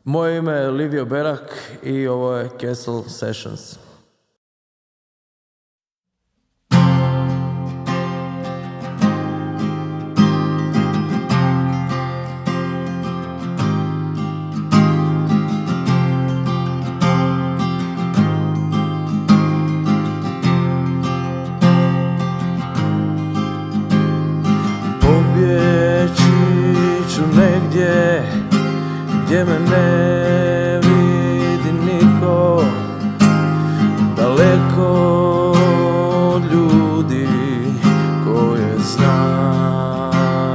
Moje ime je Livio Berak i ovo je Castle Sessions. Pobjeći ću negdje gdje me ne vidi niko, daleko od ljudi koje znam,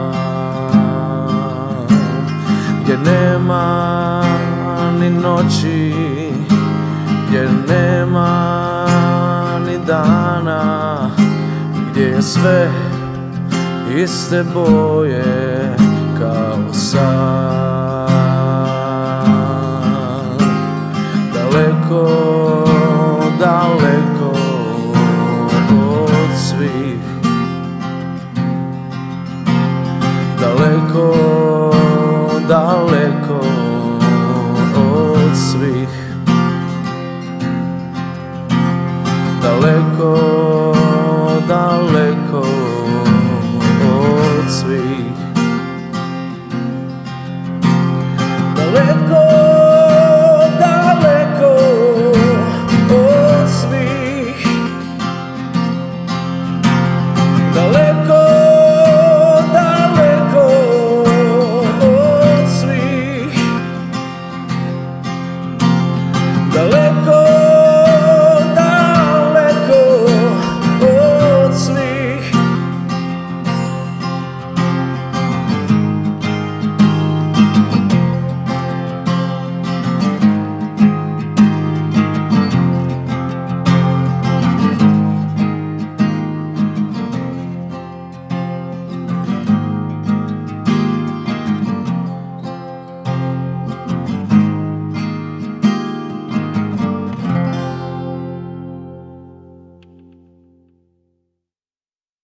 gdje nema ni noći, gdje nema ni dana, gdje je sve iste boje kao san. Daleko, daleko od svih, daleko, daleko od svih, daleko